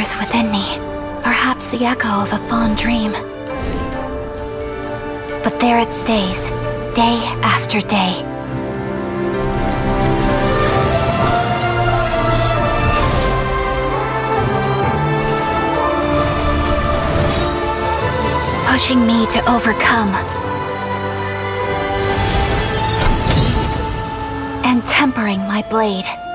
whispers within me, perhaps the echo of a fond dream. But there it stays, day after day. Pushing me to overcome. And tempering my blade.